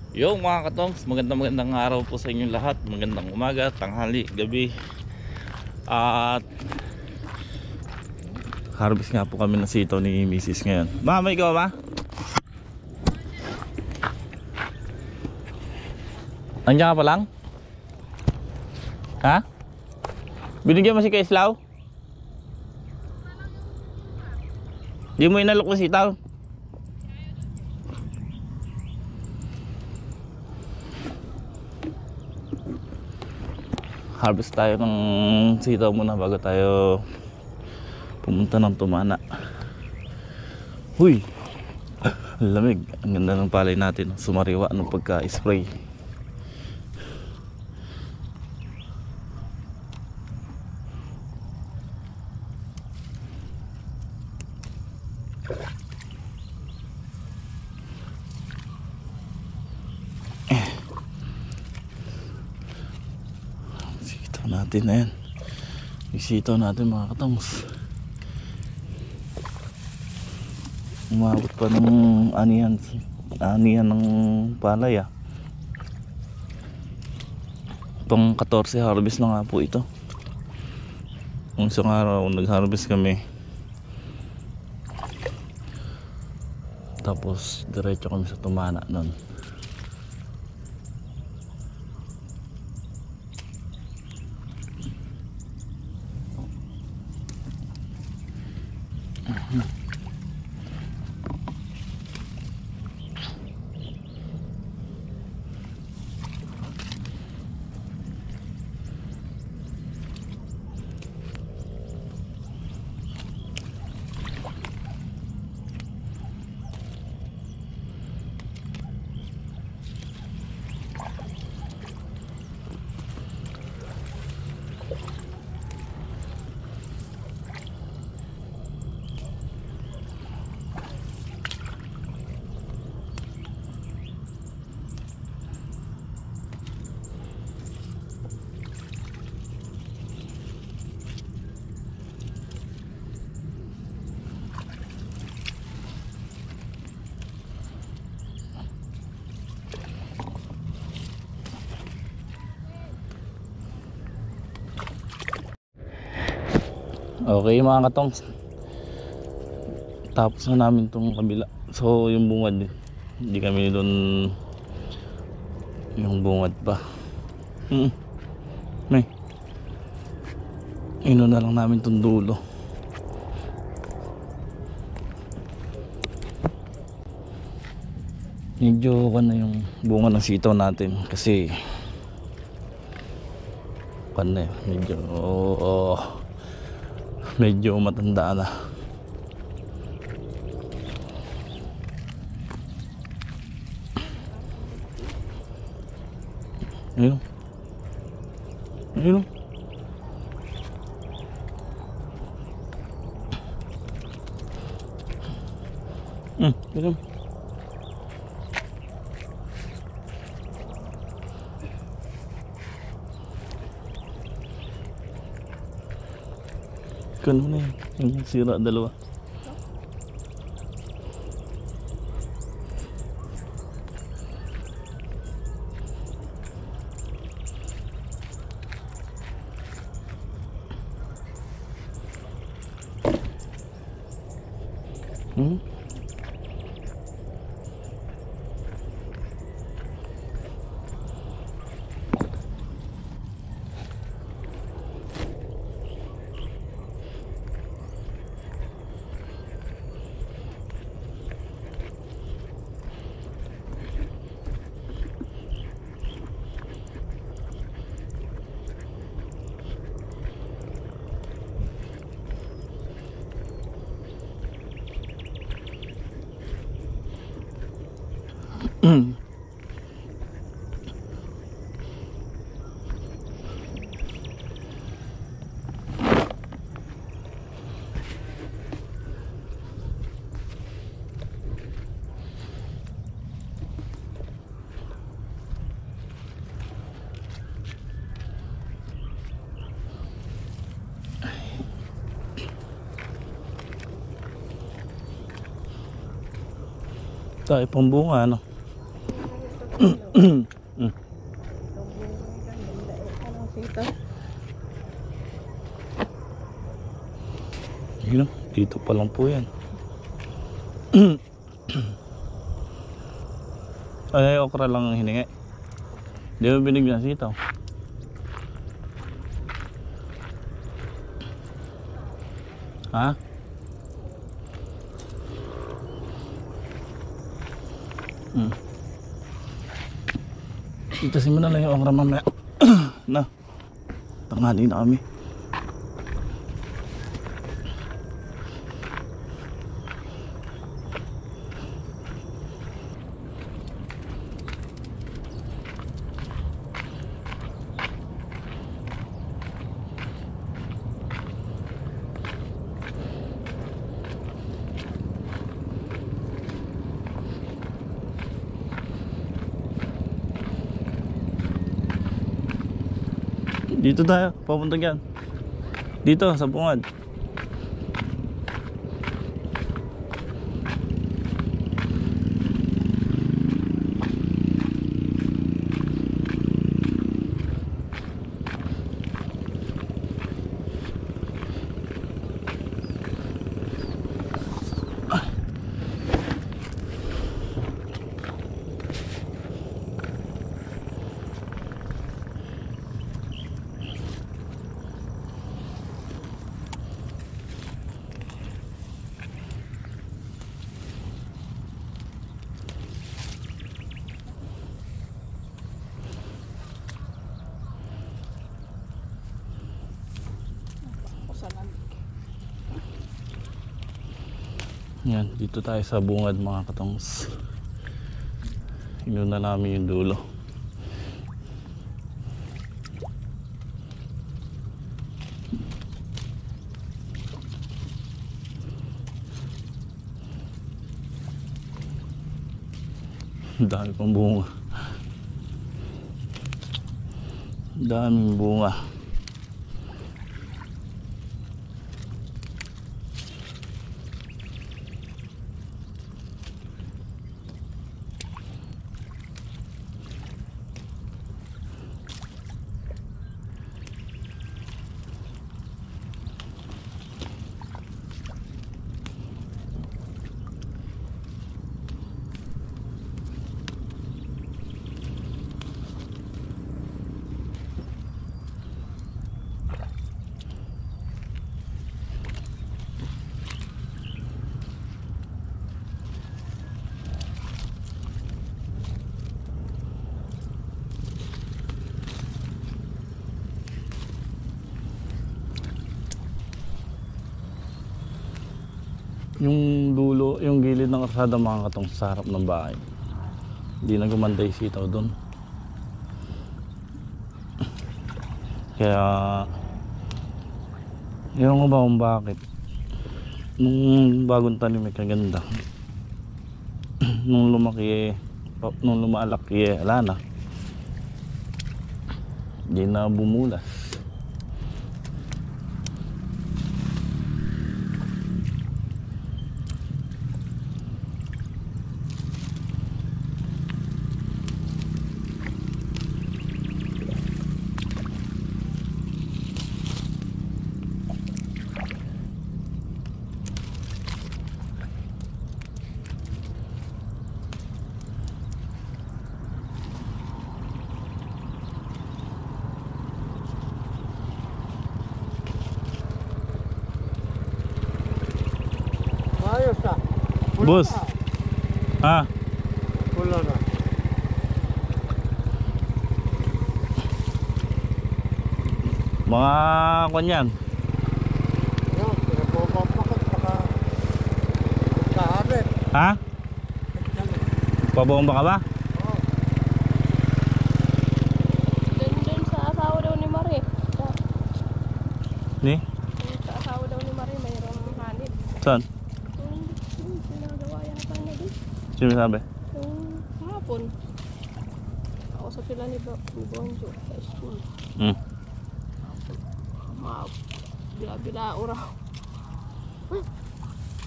Yo mga katongs, magandang araw po sa inyong lahat. Magandang umaga, tanghali, gabi. At harvest nga po kami ng sitaw ni Mrs. ngayon. Ma, may ikaw ma? Andiyan ka pa lang? Ha? Binigyan mo si Kaislaw? Di mo inalok na sitaw? Harvest tayo ng sitaw muna bago tayo pumunta ng Tumana. Huy! Lamig. Ang ganda ng palay natin. Sumariwa ng pagka-spray. Natin na yan. Isitaw natin mga katongs. Umabot pa ng anihan ng palay ah. Pang 14 harvest na nga po ito. Kung isang araw nag-harvest kami, tapos diretso kami sa Tumana nun. Okay mga katong, tapos na namin itong kabila. So yung bungad, hindi kami doon, yung bungad pa. May ino na lang namin itong dulo. Medyo na yung bunga ng sitaw natin kasi na medyo matanda na. Ayun. Ayun. Ayun. Kano na yun? Yung sira dalawa. Tayo pang bunga, ano? Yun, dito pa lang po yan. Ay, okra lang ang hiningi. Di ba binigyan sitaw? Ha? Itasin mo na lang yung okra mamaya. Na, tanghali na kami. Dito tayo, papunta yan. Dito, sa bungad. Yan, dito tayo sa bungad mga katongs. Inuna namin yung dulo. Dami pang bunga. Daming bunga. Yung dulo, yung gilid ng kalsada mga katong sa harap ng bahay. Hindi na gumanda yung sitaw doon. Kaya yun ko ba kung bakit nung bagong tanim ay kaganda. Nung lumaki nung lumalaki wala na. Hindi na bumulas. Ayos na. Boss. Ha? Pula na. Mga kanyan. Yan, pinapapapakot saka kaharin. Ha? Pabomba ka ba? Oo. Doon sa asawa daw ni Marie. Ni? Sa asawa daw ni Marie mayroong hanip. Saan? Yung pinagawa yata niya doon. Sino sabi? Yung hapon. Kausap sila ni Bonjo sa school. Bila-bila oraw.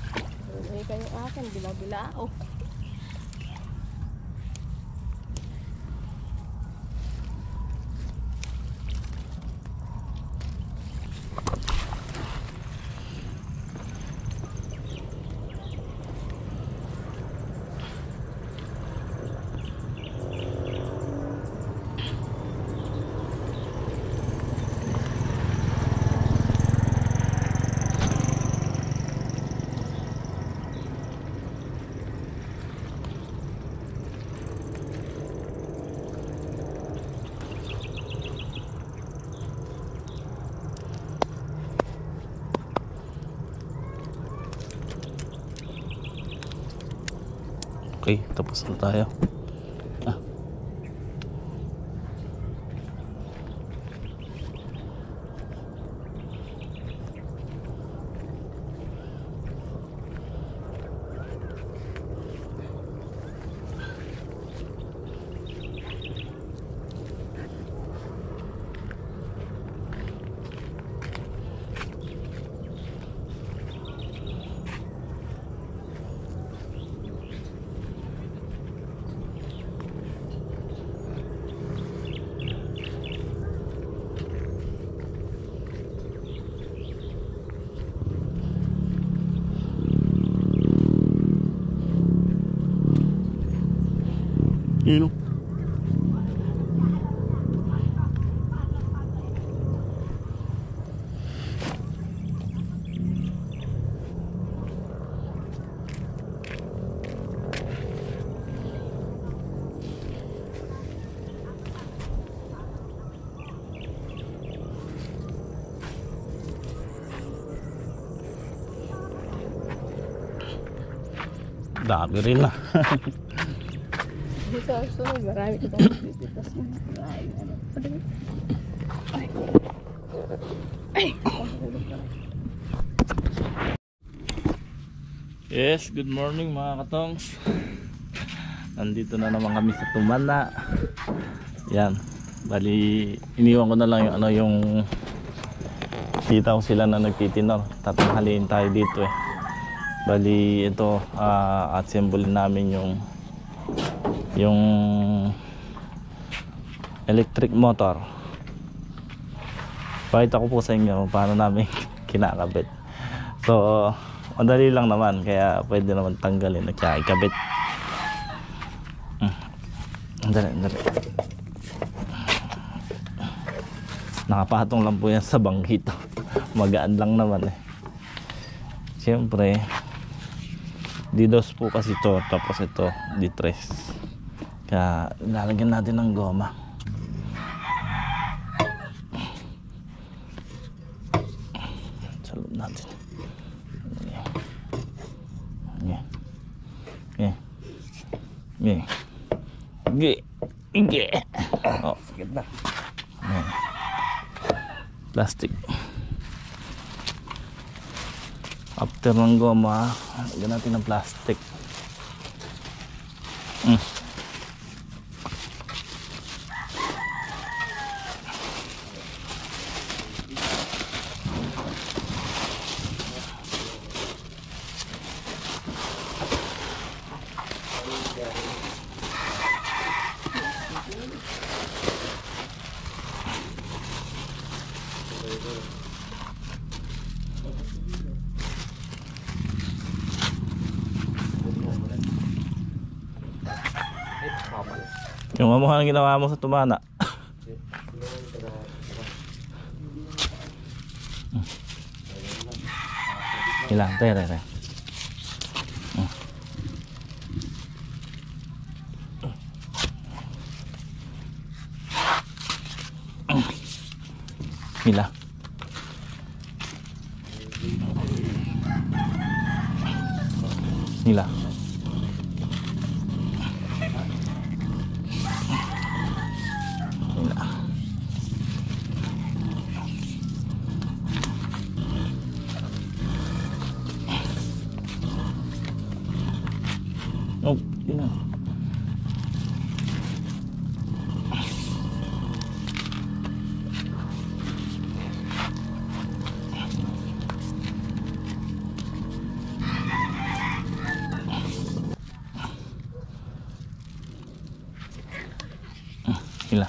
Ay kayo akin, bila-bila o. Okay, tapos na tayo. Ah. Yun o. Dami rin na. Dito sa sunod, marami ito magpipitas mo. Marami, ano. Ay. Ay. Yes, good morning mga katongs. Nandito na naman kami sa Tumana. Yan. Bali, iniwan ko na lang yung yung kita ko sila na nagtitinor. Tatanghaliin tayo dito eh. Bali, ito at simbolin namin yung electric motor. Pakita ko po sa inyo paano namin kinakabit. So, madali lang naman, kaya pwede naman tanggalin at saka ikabit. Andali. Nakapatong lang po yan sa bangkito. Magaan lang naman eh. Siyempre, D2 po kasi ito, tapos ito D3. Kaya lalagyan natin ng goma. Sa loob natin. Oh, sakit na. Plastic. After ng goma, lagyan natin ng plastic. Yung mukha ng ginawa mo sa Tumana. Ilang, tere. Mila. Mila. Oh, yun na. Hila.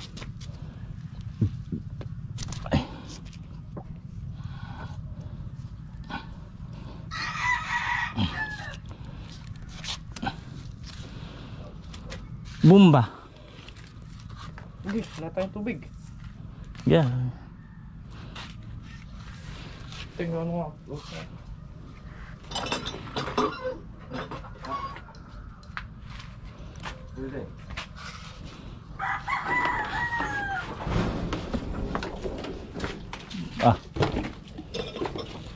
Bumba. Hindi, wala tayong tubig. Yeah. Tingnan mo. Ah.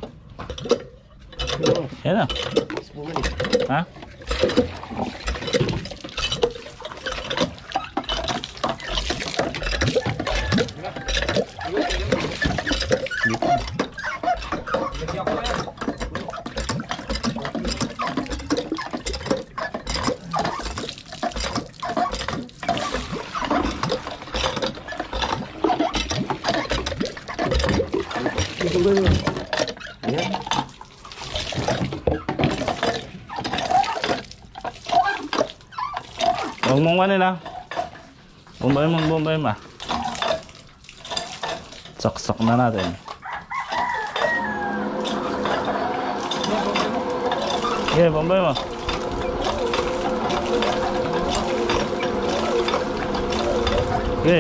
Yan na. Ha? tunggal mo. Ayan. Huwag mong kanin ha. Bumbay mo. Saksak na natin. Okay, bumbay mo. Okay.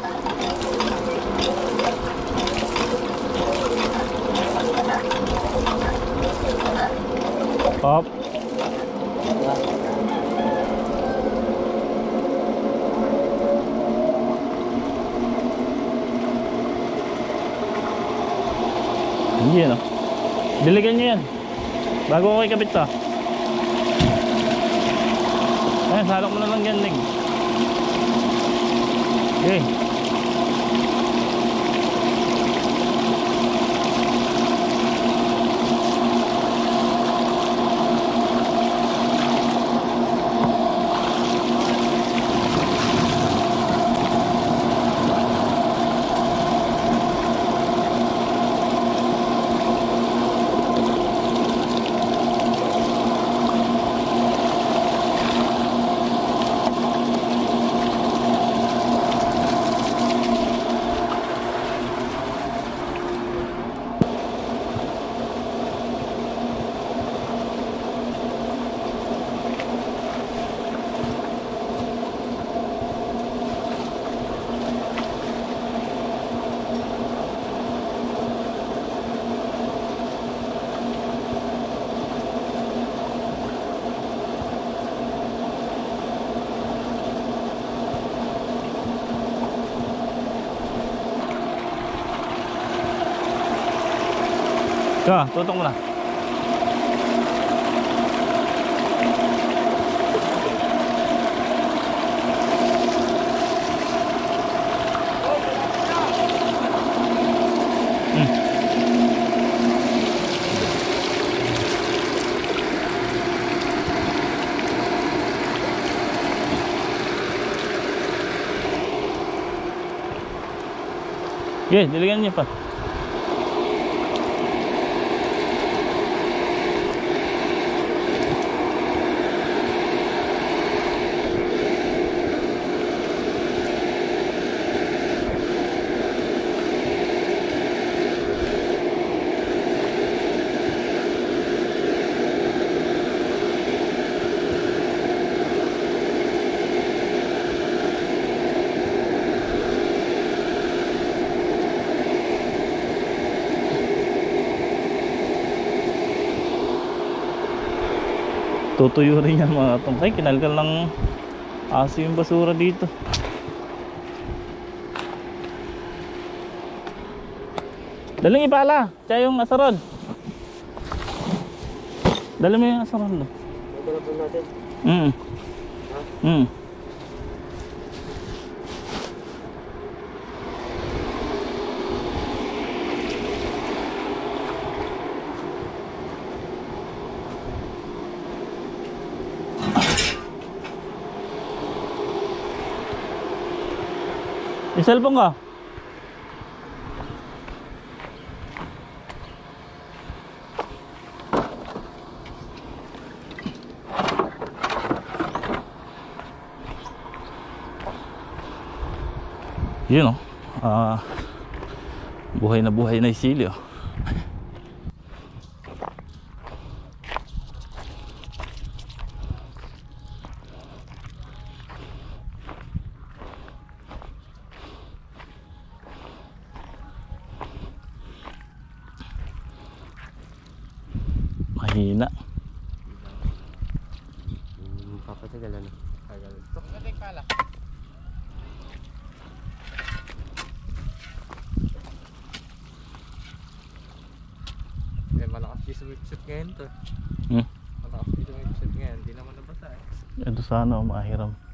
Pop. Hindi yan, oh. Diligan nyo yan bago ko ikabit to. Ayan, salok mo na lang dyan, Lig. Okay. Ka, tutok mo na. Okay, diligan niyo pa. Tutuyo rin yan mga katong. Ay, kinalgal ng aso yung basura dito. Daling ipala, tsaya yung asaron. Dali mo yung asaron. Ito na po natin. May cellphone ka? Yun, oh. Buhay na yung sili, oh. Mahina. Papatagal ano. Tagal. Nating pala. Malakas di sumipsip ngayon to. Malakas di sumipsip ngayon. Hindi naman nabasa eh. Ito sana, mahiram.